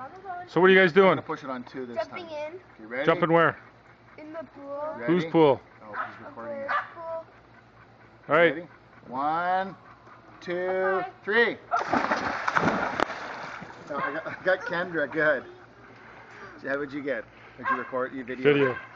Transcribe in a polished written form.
So what are you guys doing? I'm gonna push it on 2 this Jumping time. in. You ready? Jumping where? In the pool. Ready? Whose pool? Oh, he's recording it. Pool. All right. Ready? 1, 2, 3. Oh, I got Kendra. Good. How would you get? Did you record your video? Video.